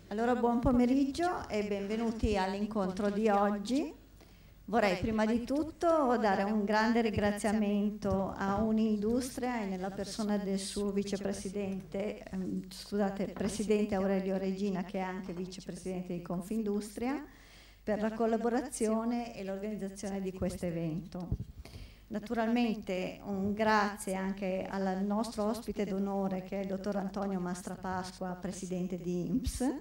Allora, buon pomeriggio e benvenuti all'incontro di oggi. Vorrei prima di tutto dare un grande ringraziamento a Unindustria e nella persona del suo vicepresidente, presidente Aurelio Regina, che è anche vicepresidente di Confindustria, per la collaborazione e l'organizzazione di questo evento. Naturalmente un grazie anche al nostro ospite d'onore, che è il dottor Antonio Mastrapasqua, presidente di INPS.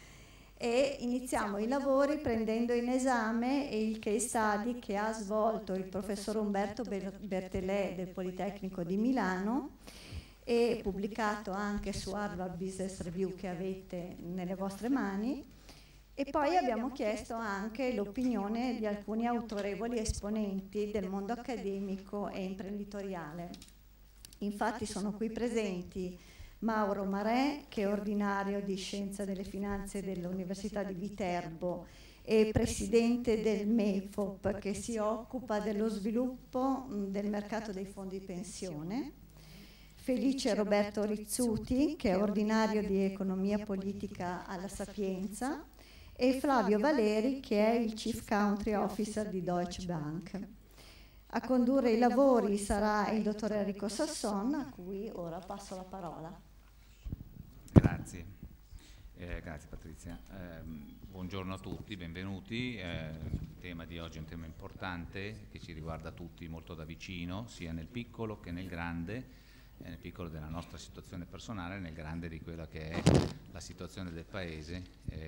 E iniziamo i lavori prendendo in esame il case study che ha svolto il professor Umberto Bertelè del Politecnico di Milano e pubblicato anche su Harvard Business Review, che avete nelle vostre mani. E poi abbiamo chiesto anche l'opinione di alcuni autorevoli esponenti del mondo accademico e imprenditoriale. Infatti sono qui presenti Mauro Marè, che è ordinario di Scienza delle Finanze dell'Università di Viterbo e presidente del MEFOP, che si occupa dello sviluppo del mercato dei fondi pensione. Felice Roberto Rizzuti, che è ordinario di Economia Politica alla Sapienza, e Flavio Valeri, che è il Chief Country Officer di Deutsche Bank. A condurre i lavori sarà il dottor Enrico Sasson, a cui ora passo la parola. Grazie, grazie Patrizia. Buongiorno a tutti, benvenuti. Il tema di oggi è un tema importante che ci riguarda tutti molto da vicino, sia nel piccolo che nel grande, nel piccolo della nostra situazione personale, nel grande di quella che è la situazione del Paese.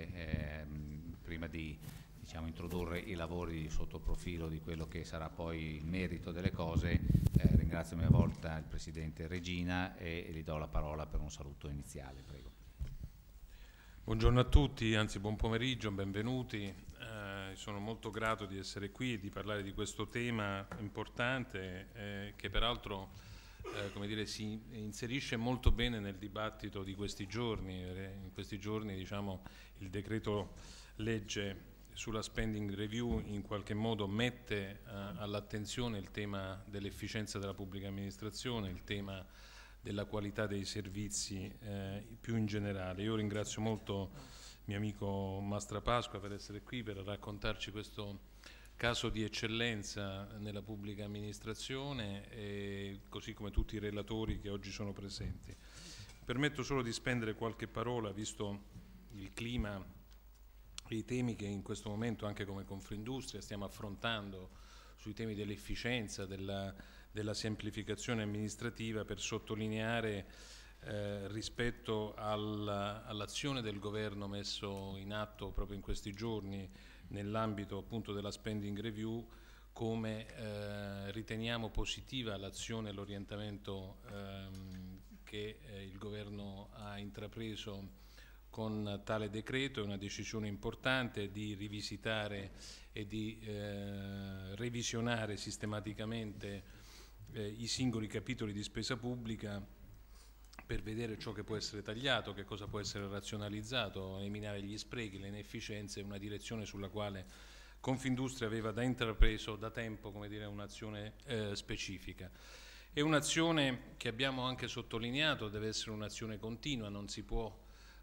Prima di introdurre i lavori sotto il profilo di quello che sarà poi il merito delle cose, ringrazio a mia volta il Presidente Regina e gli do la parola per un saluto iniziale. Prego. Buongiorno a tutti, anzi buon pomeriggio, benvenuti. Sono molto grato di essere qui e di parlare di questo tema importante che peraltro si inserisce molto bene nel dibattito di questi giorni. In questi giorni il decreto legge sulla spending review in qualche modo mette all'attenzione il tema dell'efficienza della pubblica amministrazione, il tema della qualità dei servizi più in generale. Io ringrazio molto mio amico Mastrapasqua per essere qui, per raccontarci questo caso di eccellenza nella pubblica amministrazione, così come tutti i relatori che oggi sono presenti. Mi permetto solo di spendere qualche parola, visto il clima e i temi che in questo momento anche come Confindustria stiamo affrontando sui temi dell'efficienza, della semplificazione amministrativa, per sottolineare rispetto all'azione del governo messo in atto proprio in questi giorni nell'ambito appunto della spending review, come riteniamo positiva l'azione e l'orientamento che il governo ha intrapreso con tale decreto. È una decisione importante di rivisitare e di revisionare sistematicamente i singoli capitoli di spesa pubblica per vedere ciò che può essere tagliato, che cosa può essere razionalizzato, eliminare gli sprechi, le inefficienze, una direzione sulla quale Confindustria aveva da intrapreso da tempo, un'azione specifica. È un'azione che abbiamo anche sottolineato deve essere un'azione continua, non si può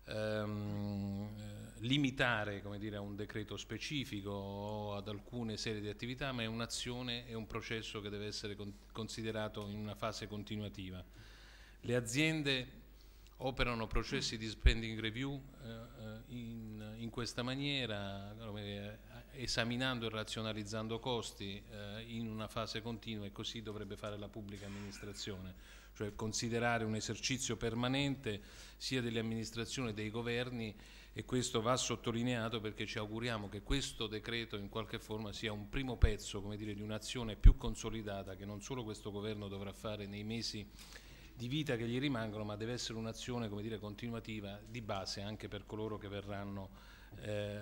limitare a un decreto specifico o ad alcune serie di attività, ma è un'azione e un processo che deve essere considerato in una fase continuativa. Le aziende operano processi di spending review in questa maniera, esaminando e razionalizzando costi in una fase continua, e così dovrebbe fare la pubblica amministrazione, cioè considerare un esercizio permanente sia delle amministrazioni che dei governi, e questo va sottolineato perché ci auguriamo che questo decreto in qualche forma sia un primo pezzo di un'azione più consolidata che non solo questo governo dovrà fare nei mesi di vita che gli rimangono, ma deve essere un'azione continuativa di base anche per coloro che verranno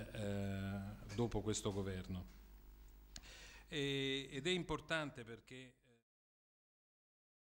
dopo questo governo. Ed è importante perché